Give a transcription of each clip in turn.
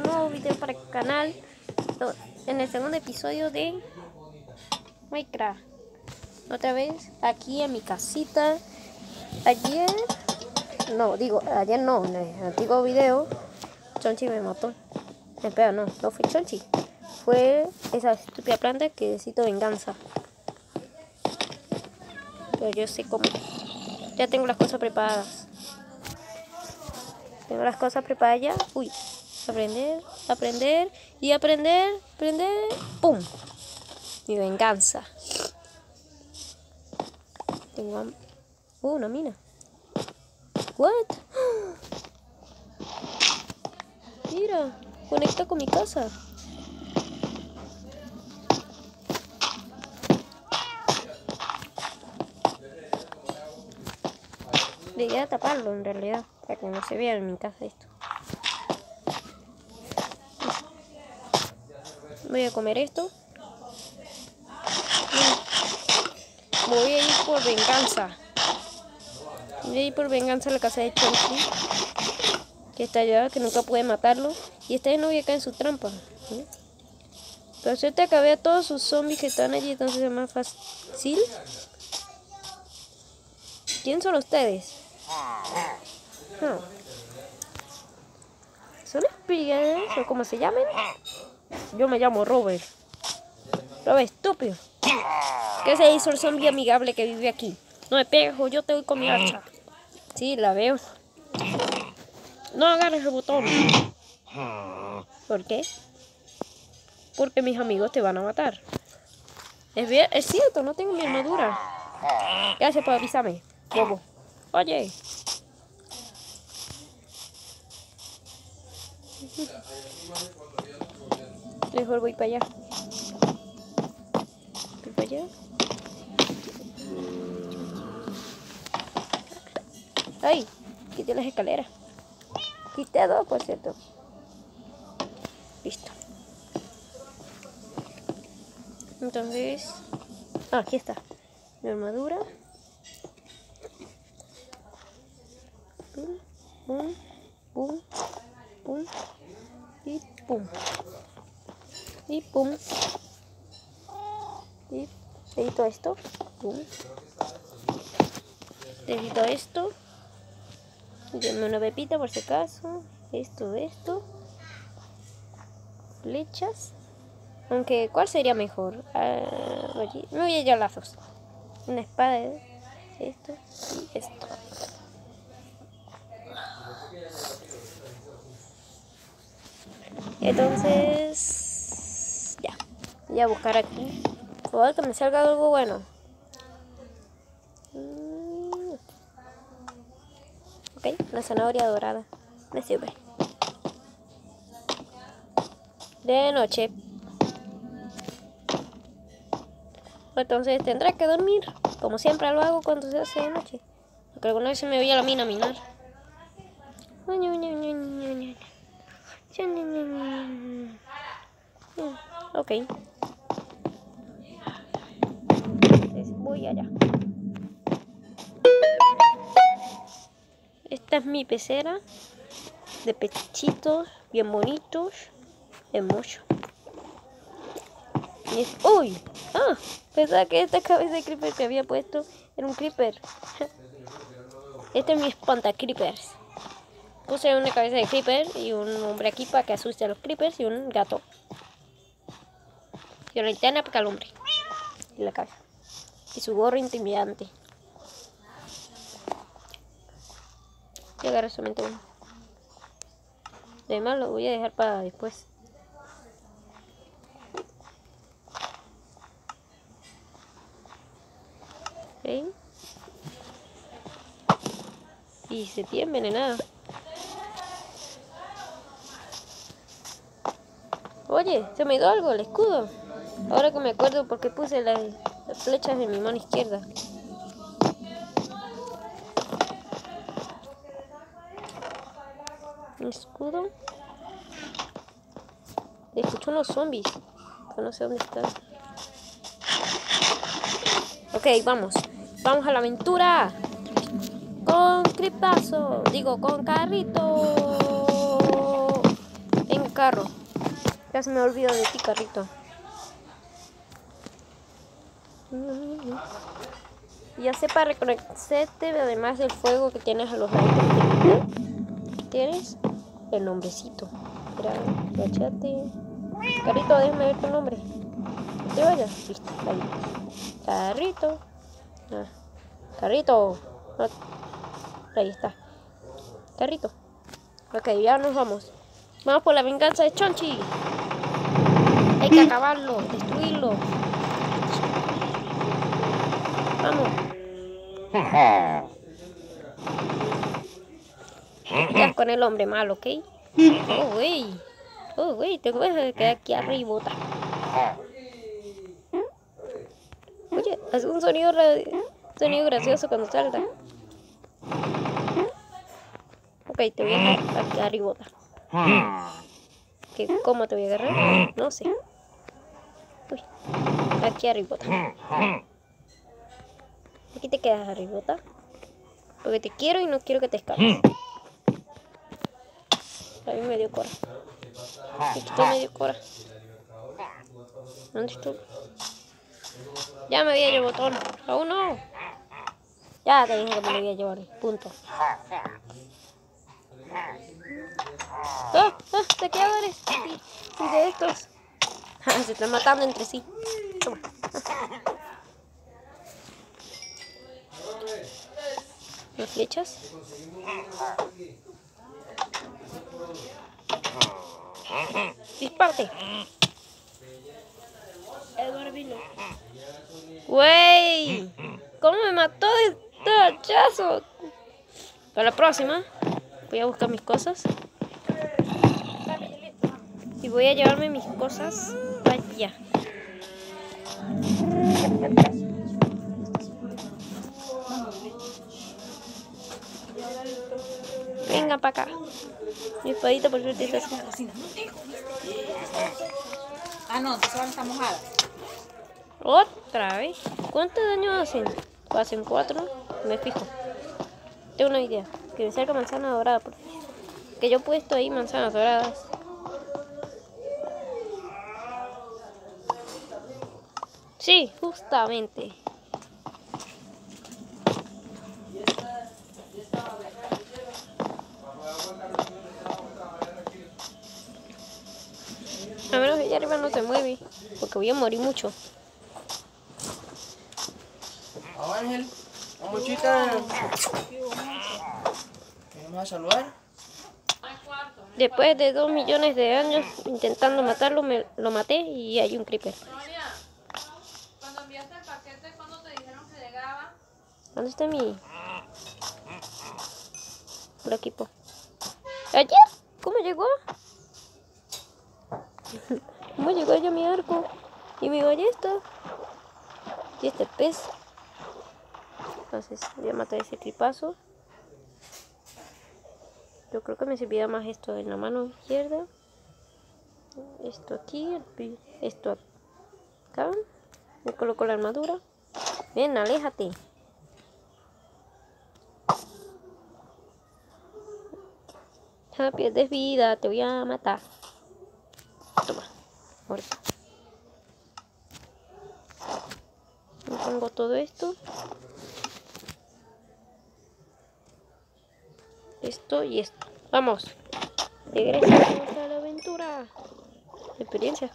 nuevo video para el canal, en el segundo episodio de Minecraft. Otra vez aquí en mi casita. Ayer no, en el antiguo video Chonchi me mató. Espera, no fue Chonchi, fue esa estúpida planta que necesito venganza. Pero yo sé cómo. Ya tengo las cosas preparadas. Tengo las cosas preparadas ya. Uy, aprender. ¡Pum! Mi venganza. Tengo una mina. What? Mira, conecta con mi casa. Debería taparlo en realidad, para que no se vea en mi casa esto. Voy a comer esto. Voy a ir por venganza. Voy a ir por venganza a la casa de Chonchi, que está allá, que nunca pude matarlo. Y esta vez no voy a caer en su trampa. Pero suerte acabé a todos sus zombies que están allí, entonces es más fácil. ¿Quién son ustedes? ¿Son espías o como se llamen? Yo me llamo Robert. Robert, estúpido. ¿Qué se hizo el zombie amigable que vive aquí? No me pegues o yo te doy con mi hacha. Sí, la veo. No agarres el botón. ¿Por qué? Porque mis amigos te van a matar. Es cierto, no tengo mi armadura. Gracias por avisarme, bobo. Oye. Mejor voy para allá. Voy para allá. ¡Ay! Quité las escaleras. Quité dos, por cierto. Listo. Entonces... aquí está. Mi armadura. Pum, pum, pum, pum. Y pum. Y pum. Y necesito esto. Pum. Necesito esto. Denme una pepita por si acaso. Esto. Flechas. Aunque, ¿cuál sería mejor? Me voy a llevar lazos. Una espada de esto y esto. Entonces, ya. Voy a buscar aquí. Por favor, que me salga algo bueno. Ok, la zanahoria dorada. Me sirve. De noche. Entonces tendré que dormir. Como siempre lo hago cuando se hace de noche. Porque alguna vez se me voy a la mina a minar. Ok. Entonces voy allá. Esta es mi pecera de pechitos bien bonitos, hermoso. Y es... ¡Uy! Pensaba que esta cabeza de creeper que había puesto era un creeper. Este es mi espanta creepers. Puse una cabeza de creeper y un hombre aquí para que asuste a los creepers y un gato. Y una linterna para que alumbre. Y la cabeza. Y su gorro intimidante. Voy a agarrar solamente uno. Además lo voy a dejar para después. ¿Okay? Y se tiene envenenada. Oye, se me dio algo, el escudo. Ahora que me acuerdo porque puse las flechas en mi mano izquierda. Mi escudo. Escucho unos zombies. Pero no sé dónde están. Ok, vamos. Vamos a la aventura. Con creepazo. Digo, con carrito. En carro. Ya se me olvidó de ti, carrito. Ya sé para reconocerte, además del fuego que tienes a los lados. Tienes el nombrecito. Mira, agachate. Carrito, déjame ver tu nombre. No te vayas. Listo, ahí. Carrito. Ah. Carrito. Ah. Ahí está. Carrito. Ok, ya nos vamos. Vamos por la venganza de Chonchi. Hay que acabarlo, destruirlo. Vamos. Ya con el hombre malo, ¿ok? Oh, güey, te voy a quedar aquí arriba. Oye, hace un sonido gracioso cuando salta. Ok, te voy a dejar aquí arriba. ¿Cómo te voy a agarrar? No sé. Uy, aquí arriba. Aquí te quedas arriba. Porque te quiero y no quiero que te escapes. A mí me dio cora. Esto me dio cora. ¿Dónde estuvo? Ya me había llevado botón. Aún no. Ya te dije que me lo voy a llevar. Punto. ¿De qué eres? Sí, de estos. Se están matando entre sí. Toma. Las flechas. Disparte. Edward vino. ¡Wey! ¿Cómo me mató de este hachazo? Para la próxima voy a buscar mis cosas. Y voy a llevarme mis cosas allá. Venga para acá. Mi espadita por suerte está así. Ah, no, entonces ahora está mojada. Otra vez. ¿Cuánto daño hacen? Hacen 4. Me fijo. Tengo una idea. Que me salga manzana dorada. Que yo he puesto ahí manzanas doradas. Sí, justamente. A menos que allá arriba no se mueve. Porque voy a morir mucho. Ángel, muchita. Vamos a saludar. Después de 2 millones de años intentando matarlo, lo maté y hay un creeper. Cuando enviaste el paquete, ¿cuándo te dijeron que llegaba? ¿Dónde está mi equipo? ¿Ayer? ¿Cómo llegó? ¿Cómo llegó ya mi arco? ¿Y mi ballesta? ¿Y este pez? Entonces voy a matar ese tripazo. Yo creo que me servirá más esto en la mano izquierda. Esto aquí, esto acá. Me coloco la armadura. Ven, aléjate. Ya pierdes vida, te voy a matar. Toma, muerto. Me pongo todo esto. Esto y esto. Vamos. Regresamos a la aventura. Experiencia.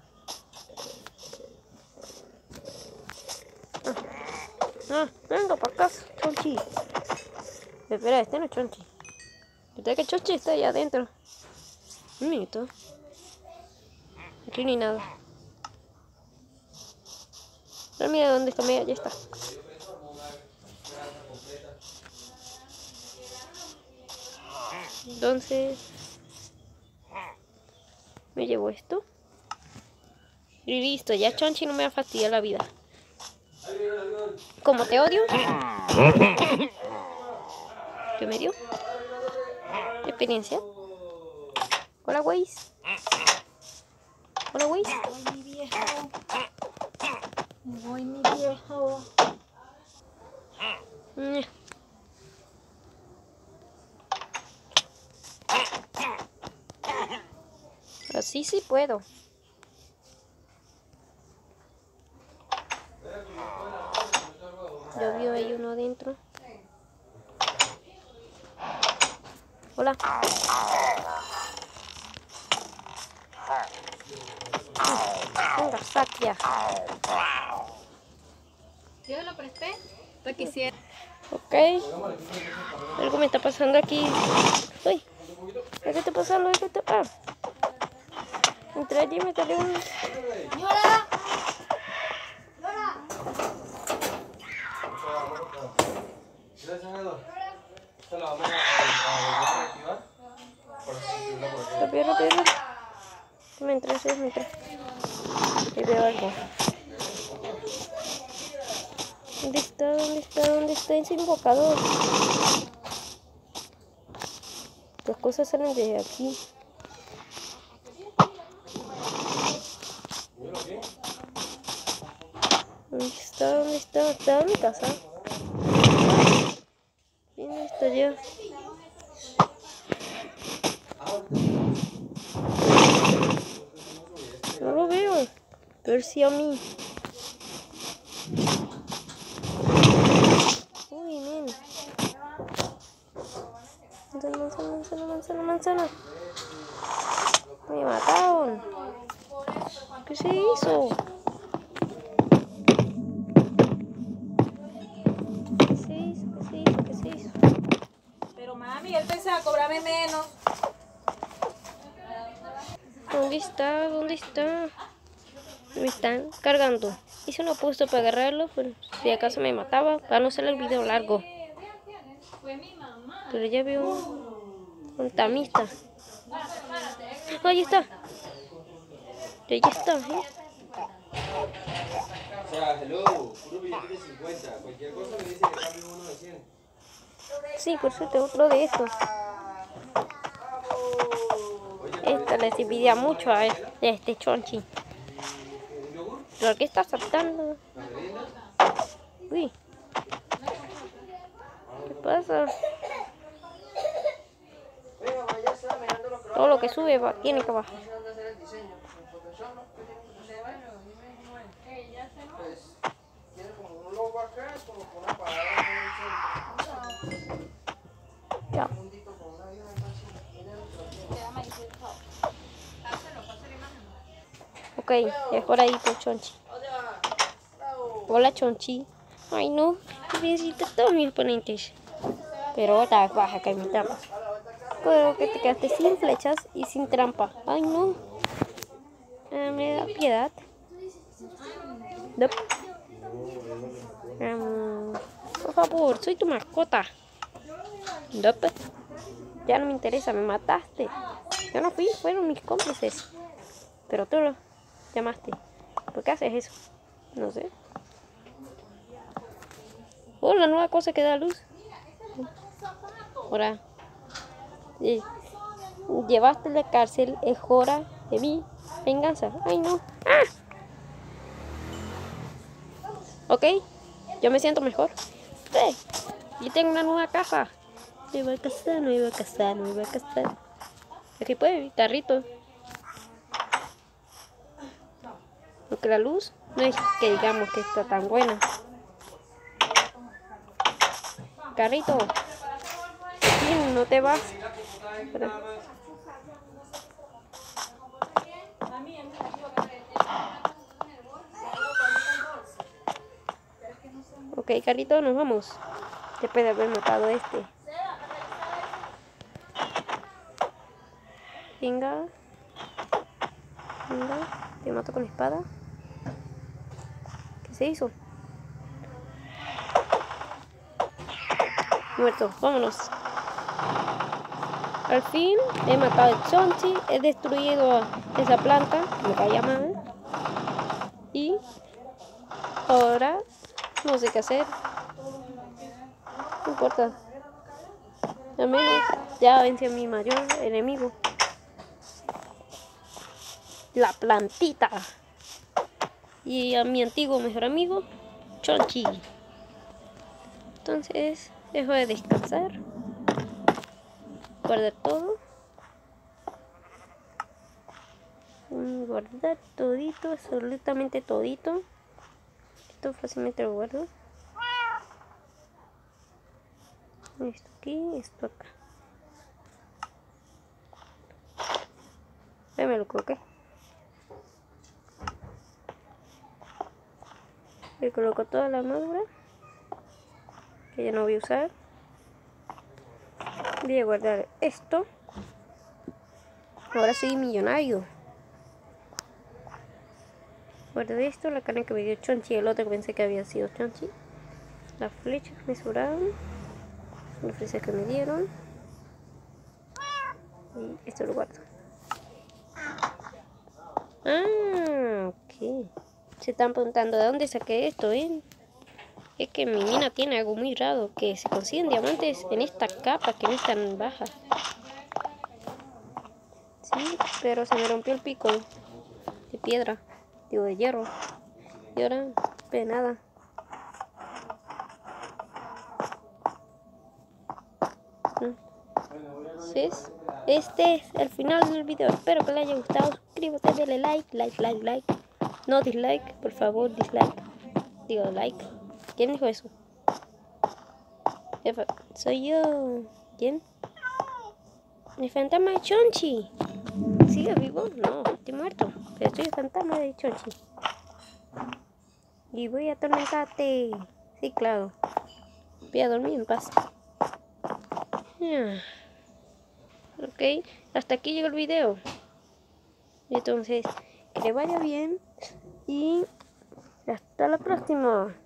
Venga para acá, Chonchi. Espera, este no es Chonchi. Espera que Chonchi está allá adentro. Un minuto. Aquí ni nada. Pero mira dónde está, mira, ya está. Entonces me llevo esto. Y listo, ya Chonchi no me va a fastidiar la vida. Como te odio. ¿Qué me dio? Experiencia. Hola, Waze. Hola, Waze. Voy, mi viejo. Voy, mi viejo. Así sí puedo. Yo veo ahí uno adentro. Hola. Venga, Satya. Yo se lo presté para que hiciera. Ok. Algo me está pasando aquí. Uy. ¿Qué está pasando? ¿Qué está pasando? Entré allí y me salió un... ¡Llora! Rápido, rápido, rápido. Me entré, sí, me entré. Ahí veo algo. ¿Dónde está? ¿Dónde está? ¿Dónde está ese invocador? Las cosas salen desde aquí. ¿Dónde está? ¿Dónde está? ¿Está en mi casa? ¿Dónde está ya? No lo veo. Pero sí a mí. Uy, men. Manzana, manzana, manzana, manzana, manzana. Me mataron. ¿Qué se hizo? ¿Qué se hizo? ¿Qué se hizo? ¿Qué se hizo? Pero mami, él pensaba cobrarme menos. ¿Dónde está? ¿Dónde está? Me están cargando. Hice un puesto para agarrarlo, pero si acaso me mataba, para no hacer el video largo. Fue mi mamá. Pero ya veo un tamista. Ahí está. Ahí está, ¿eh? O sea, hello, puro billete de 50. Cualquier cosa me dice que cambio uno de 100. Sí, por suerte, otro de estos. Esta les envidia mucho a este chonchi. ¿Pero qué está saltando? Uy. ¿Qué pasa? Todo lo que sube tiene que bajar. Ya. Ok, es por ahí por Chonchi. Hola Chonchi. Ay no, necesito todos mis oponentes. Pero otra baja que mi trampa. Creo que te quedaste sin flechas y sin trampa. Ay no. Me da piedad. Nope. Por favor, soy tu mascota. Nope. Ya no me interesa, me mataste. Yo no fui, fueron mis cómplices. Pero tú lo llamaste. ¿Por qué haces eso? No sé. Oh, la nueva cosa que da luz. Ahora. Llevaste a la cárcel, es hora de mi venganza. Ay, no. ¡Ah! Ok, yo me siento mejor. Sí, yo tengo una nueva casa. Nueva casa, nueva casa, nueva casa. Aquí puede, carrito. Porque la luz no es que digamos que está tan buena. Carrito, sí, no te vas. Espera. Ok, carrito, nos vamos. Después de haber matado a este. Venga. Venga, te mato con la espada. ¿Qué se hizo? Muerto, vámonos. Al fin he matado a Chonchi, he destruido esa planta, me caía mal. Y ahora no sé qué hacer. No importa. Al menos ya vencí a mi mayor enemigo. La plantita. Y a mi antiguo mejor amigo, Chonchi. Entonces, dejo de descansar. Guardar todo. Guardar todito, absolutamente todito. Esto fácilmente lo guardo. Esto aquí, esto acá. Ahí me lo coloqué. Le coloco toda la armadura que ya no voy a usar. Voy a guardar esto. Ahora soy millonario. Guardé esto, la carne que me dio Chonchi, el otro que pensé que había sido Chonchi. Las flechas que me sobraron. Las flechas que me dieron. Y esto lo guardo. Ah, ok. Se están preguntando de dónde saqué esto, ¿eh? Es que mi mina tiene algo muy raro, que se consiguen diamantes en esta capa que no es tan baja. Sí, pero se me rompió el pico de piedra, digo de hierro. Y ahora, pues nada. Entonces, este es el final del video. Espero que les haya gustado. Suscríbete, denle like. No dislike, por favor, dislike. Digo like. ¿Quién dijo eso? Soy yo. ¿Quién? El fantasma de Chonchi. ¿Sigue vivo? No, estoy muerto. Pero soy el fantasma de Chonchi. Y voy a atormentarte. Sí, claro. Voy a dormir en paz. Ok, hasta aquí llegó el video. Entonces, que le vaya bien. Y hasta la próxima.